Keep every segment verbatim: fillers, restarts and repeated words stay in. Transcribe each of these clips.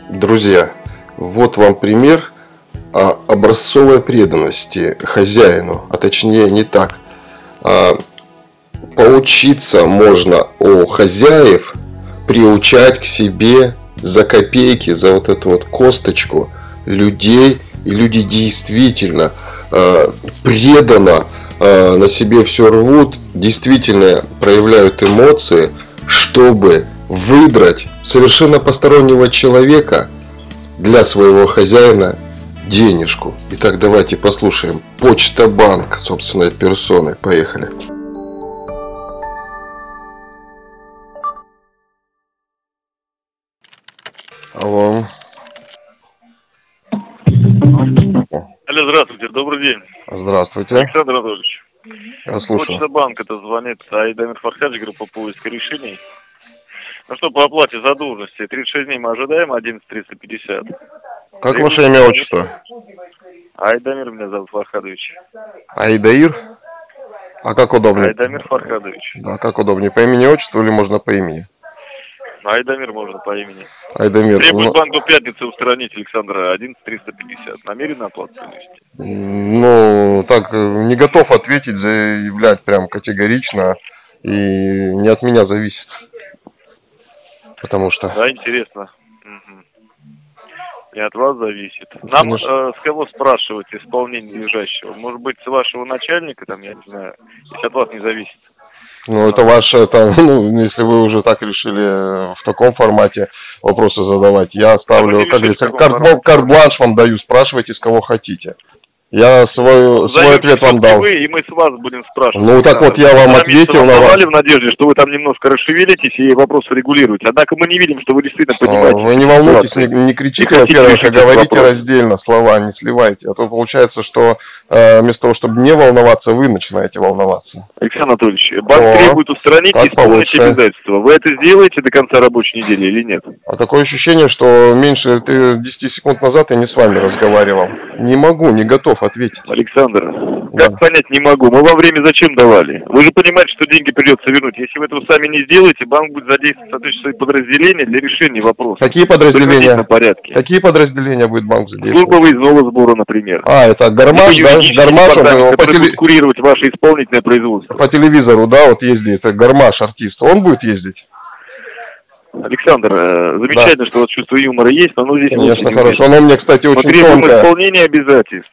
Друзья, вот вам пример образцовой преданности хозяину, а точнее не так. Поучиться можно у хозяев приучать к себе за копейки, за вот эту вот косточку людей, и люди действительно э, преданно э, на себе все рвут, действительно проявляют эмоции, чтобы выдрать совершенно постороннего человека для своего хозяина денежку. Итак, давайте послушаем Почта Банк собственной персоной. Поехали. Алло. Алло, здравствуйте, добрый день. Здравствуйте. Александр Анатольевич. Я слушаю. Почта Банк, это звонит Айдамир Фархадович, группа поиска решений. Ну что, по оплате задолженности, тридцать шесть дней мы ожидаем, одиннадцать триста пятьдесят. Как ваше имя, отчество? Айдамир меня зовут Фархадович. Айдаир? А как удобнее? Айдамир Фархадович. Да, как удобнее, по имени, отчеству или можно по имени? Айдамир можно по имени. Айдамир. Требует ну... банк до пятницы устранить Александра, одиннадцать триста пятьдесят. Намеренно оплату принести? Ну, так, не готов ответить, заявлять прям категорично. И не от меня зависит. Потому что... Да, интересно. Угу. И от вас зависит. Нам э, с кого спрашивать исполнение лежащего? Может быть, с вашего начальника, там, я не знаю, если от вас не зависит. Ну, это ваше, это, ну, если вы уже так решили в таком формате вопросы задавать, я ставлю, как говорится, карт, карт-бланш вам даю, спрашивайте, с кого хотите. Я свой, свой ответ вам дал. Вы, и мы с вас будем спрашивать. Ну, так вот, я вам ответил на вас. В надежде, что вы там немножко расшевелитесь и вопросы регулируете. Однако мы не видим, что вы действительно понимаете. Вы не волнуйтесь, не, не кричите, во-первых, а говорите раздельно слова, не сливайте. А то получается, что э, вместо того, чтобы не волноваться, вы начинаете волноваться. Александр Анатольевич, банк О, требует устранить и исполнить обязательства. Вы это сделаете до конца рабочей недели или нет? А такое ощущение, что меньше десяти секунд назад я не с вами разговаривал. Не могу, не готов ответить. Александр, да. Как понять не могу? Мы вам время зачем давали? Вы же понимаете, что деньги придется вернуть. Если вы этого сами не сделаете, банк будет задействовать соответствующие подразделения для решения вопроса. Какие подразделения? Какие подразделения будет банк задействовать? Служба выездного сбора, например. А, это Гармаш, да? Гармаш, он по теле... курировать ваше исполнительное производство. По телевизору, да, вот ездит. Это Гармаш, артист. Он будет ездить? Александр, замечательно, да. Что у вас чувство юмора есть, но оно здесь... Конечно, хорошо. Оно мне, кстати, очень требуем исполнения обязательств.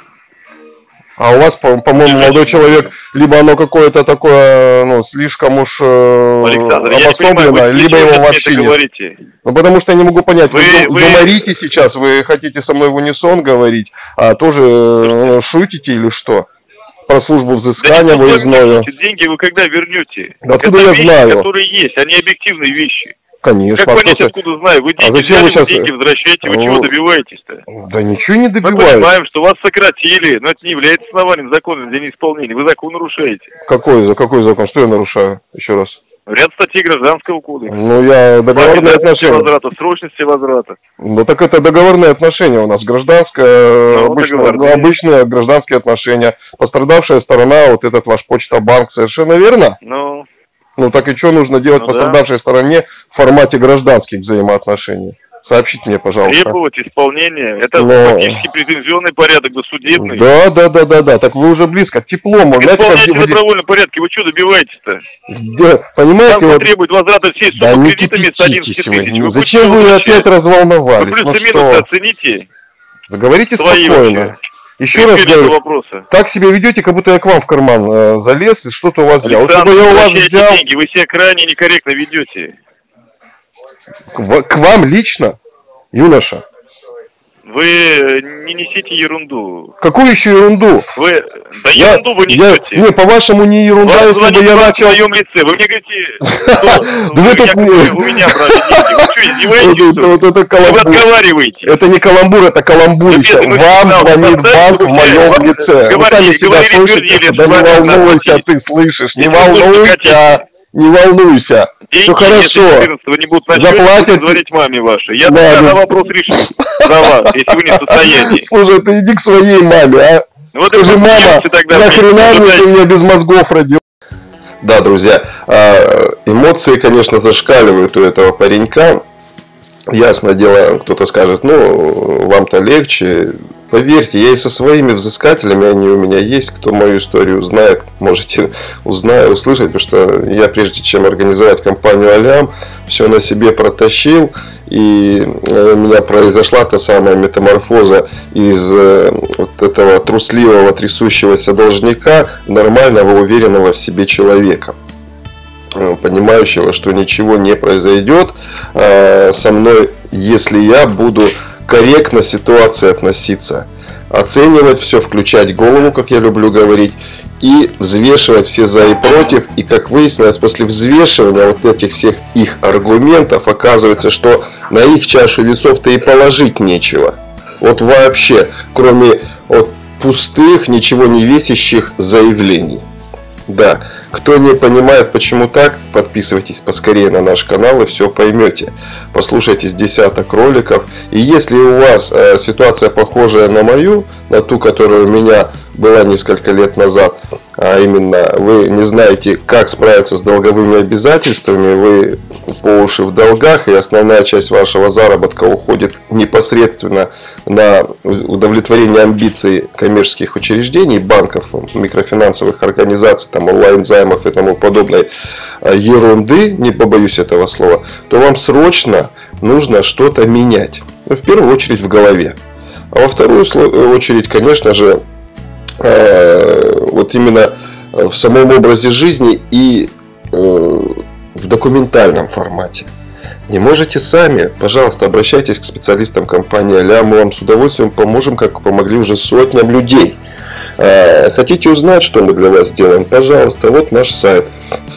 А у вас, по-моему, молодой человек, либо оно какое-то такое, ну, слишком уж э, Александр, обособлено, либо его вообще нет. Ну, потому что я не могу понять, вы, вы, вы юморите сейчас, вы хотите со мной в унисон говорить, а тоже э, шутите или что? Про службу взыскания да выездную. Деньги вы когда вернете? Да откуда я вещи, знаю? Которые есть, они объективные вещи. Конечно. Как понять, откуда знаю? Вы деньги, а взяли, вы сейчас... деньги возвращаете, вы ну, чего добиваетесь-то? Да ничего не добиваюсь. Мы понимаем, что вас сократили, но это не является основанием закона для неисполнения. Вы закон нарушаете. Какой, за какой закон? Что я нарушаю? Еще раз. Ряд статей Гражданского кодекса. Ну, я договорные отношения. Возврата, срочности возврата. Ну, так это договорные отношения у нас. Гражданское, ну, обычно, обычные гражданские отношения. Пострадавшая сторона, вот этот ваш Почта Банк, совершенно верно? Ну... Ну так и что нужно делать ну, пострадавшей да. стороне в формате гражданских взаимоотношений? Сообщите мне, пожалуйста. Требовать исполнения. Это Но... фактически претензионный порядок, досудебный. Да, да, да, да, да. Так вы уже близко, к теплому. Исполняйте в добровольном порядке. Вы что добиваетесь-то? Да, понимаете? Банк вот... требует возврата всей суммы да кредитами с одиннадцати тысяч. Ну, зачем вы опять разволновались? Вы плюсы-минусы оцените. Говорите спокойно. Еще раз говорю, вопросы. Так себя ведете, как будто я к вам в карман э, залез и что-то у вас взял. Александр, я у вас взял... деньги, вы себя крайне некорректно ведете. К, к вам лично, юноша? Вы не несите ерунду. Какую еще ерунду? Вы... Да я, ерунду вы несете. Я... Не, по-вашему не ерунда, вас если бы я начал... в своем лице. Вы мне говорите, у меня брали деньги. Вы что, издеваетесь? Вы разговариваете. Это не каламбур, это каламбурище. Вам звонит банк в моем лице. Вы сами себя слышите? Да не волнуйся, ты слышишь. Не волнуйся. Не волнуйся. Все хорошо. Заплатят. Звонить маме вашей. Я тогда вопрос решу за вас, если вы не в состоянии. Слушай, ты иди к своей маме, а? Вот скажи, мама, нахрена ты меня без мозгов родил? Да, друзья, эмоции, конечно, зашкаливают у этого паренька. Ясное дело, кто-то скажет, ну, вам-то легче. Поверьте, я и со своими взыскателями, они у меня есть, кто мою историю знает, можете узнать, услышать, потому что я, прежде чем организовать компанию Алям, все на себе протащил, и у меня произошла та самая метаморфоза из вот этого трусливого, трясущегося должника в нормального, уверенного в себе человека, понимающего, что ничего не произойдет со мной, если я буду корректно к ситуации относиться, оценивать все, включать голову, как я люблю говорить, и взвешивать все за и против. И как выяснилось, после взвешивания вот этих всех их аргументов, оказывается, что на их чашу весов-то и положить нечего. Вот вообще, кроме вот пустых, ничего не весящих заявлений. Да. Кто не понимает, почему так, подписывайтесь поскорее на наш канал и все поймете. Послушайте с десяток роликов. И если у вас э, ситуация похожая на мою, на ту, которая у меня была несколько лет назад, а именно вы не знаете, как справиться с долговыми обязательствами, вы по уши в долгах, и основная часть вашего заработка уходит непосредственно на удовлетворение амбиций коммерческих учреждений, банков, микрофинансовых организаций, там, онлайн-займов и тому подобной ерунды, не побоюсь этого слова, то вам срочно нужно что-то менять. В первую очередь в голове. А во вторую очередь, конечно же, вот именно в самом образе жизни и в документальном формате. Не можете сами, пожалуйста, обращайтесь к специалистам компании Алям, мы вам с удовольствием поможем, как помогли уже сотням людей. Хотите узнать, что мы для вас делаем? Пожалуйста, вот наш сайт.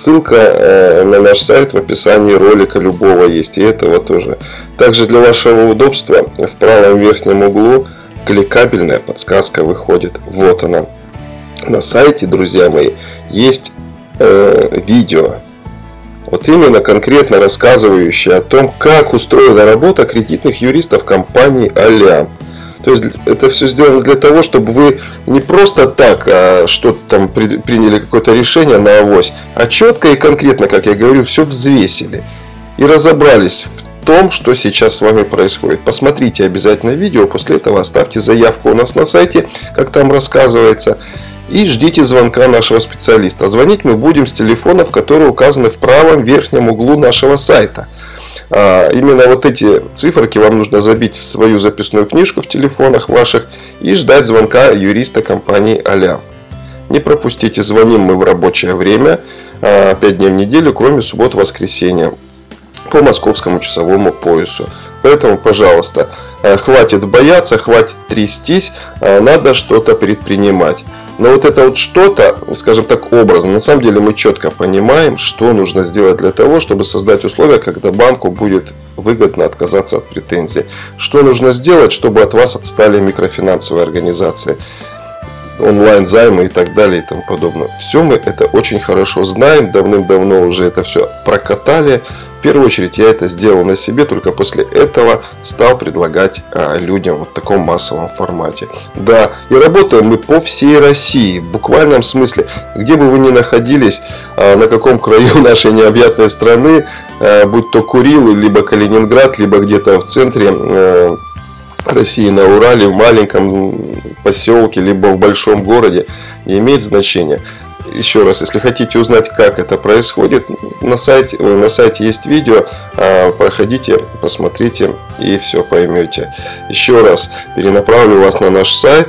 Ссылка на наш сайт в описании ролика любого есть, и этого тоже. Также для вашего удобства в правом верхнем углу кликабельная подсказка выходит. Вот она. На сайте, друзья мои, есть э, видео. Вот именно конкретно рассказывающее о том, как устроена работа кредитных юристов компании Алям. То есть это все сделано для того, чтобы вы не просто так а, что-то там при, приняли какое-то решение на авось, а четко и конкретно, как я говорю, все взвесили и разобрались в том, что сейчас с вами происходит. Посмотрите обязательно видео, после этого оставьте заявку у нас на сайте, как там рассказывается, и ждите звонка нашего специалиста. Звонить мы будем с телефонов, которые указаны в правом верхнем углу нашего сайта. А, именно вот эти циферки вам нужно забить в свою записную книжку в телефонах ваших и ждать звонка юриста компании Алям. Не пропустите, звоним мы в рабочее время, пять дней в неделю, кроме суббот-воскресенья, по московскому часовому поясу. Поэтому, пожалуйста, хватит бояться, хватит трястись, надо что-то предпринимать. Но вот это вот что-то, скажем так, образно, на самом деле мы четко понимаем, что нужно сделать для того, чтобы создать условия, когда банку будет выгодно отказаться от претензий. Что нужно сделать, чтобы от вас отстали микрофинансовые организации, онлайн-займы и так далее и тому подобное. Все мы это очень хорошо знаем, давным-давно уже это все прокатали. В первую очередь я это сделал на себе, только после этого стал предлагать а, людям вот в таком массовом формате. Да, и работаем мы по всей России, в буквальном смысле. Где бы вы ни находились, а, на каком краю нашей необъятной страны, а, будь то Курилы, либо Калининград, либо где-то в центре а, России, на Урале, в маленьком поселке, либо в большом городе, не имеет значения. Еще раз, если хотите узнать, как это происходит, на сайте, на сайте есть видео, проходите, посмотрите и все поймете. Еще раз перенаправлю вас на наш сайт,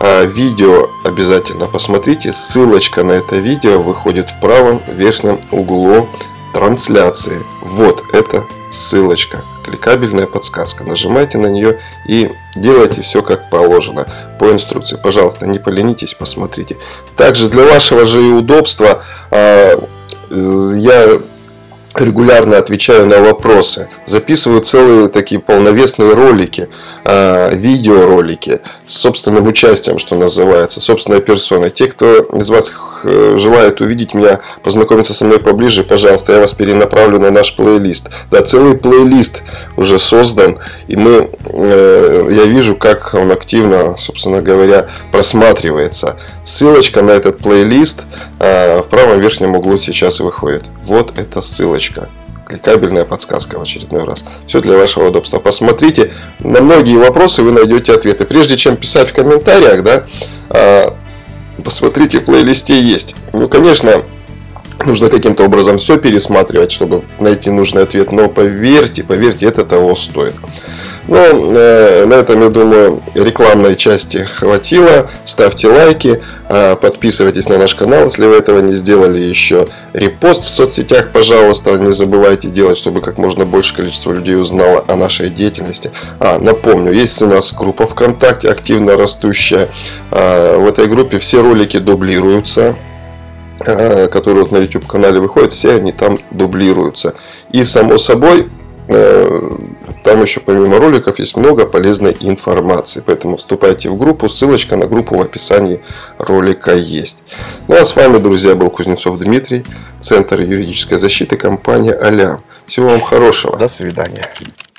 видео обязательно посмотрите, ссылочка на это видео выходит в правом верхнем углу трансляции. Вот это ссылочка, кликабельная подсказка. Нажимайте на нее и делайте все как положено по инструкции. Пожалуйста, не поленитесь, посмотрите. Также для вашего же и удобства я регулярно отвечаю на вопросы, записываю целые такие полновесные ролики, видеоролики с собственным участием, что называется, собственной персоной. Те, кто из вас желает увидеть меня, познакомиться со мной поближе, пожалуйста, я вас перенаправлю на наш плейлист. Да, целый плейлист уже создан, и мы, я вижу, как он активно, собственно говоря, просматривается. Ссылочка на этот плейлист в правом верхнем углу сейчас выходит. Вот эта ссылочка. кликабельная подсказка в очередной раз. Все для вашего удобства. Посмотрите, на многие вопросы вы найдете ответы. Прежде чем писать в комментариях, да, посмотрите, в плейлисте есть. Ну, конечно, нужно каким-то образом все пересматривать, чтобы найти нужный ответ. Но поверьте, поверьте, это того стоит. Ну, э, на этом, я думаю, рекламной части хватило. Ставьте лайки, э, подписывайтесь на наш канал, если вы этого не сделали еще. Репост в соцсетях, пожалуйста, не забывайте делать, чтобы как можно больше количество людей узнало о нашей деятельности. А, напомню, есть у нас группа ВКонтакте, активно растущая. Э, в этой группе все ролики дублируются, э, которые вот на YouTube канале выходят, все они там дублируются. И, само собой, там еще помимо роликов есть много полезной информации. Поэтому вступайте в группу. Ссылочка на группу в описании ролика есть. Ну а с вами, друзья, был Кузнецов Дмитрий, Центр юридической защиты, компания Алям. Всего вам хорошего. До свидания.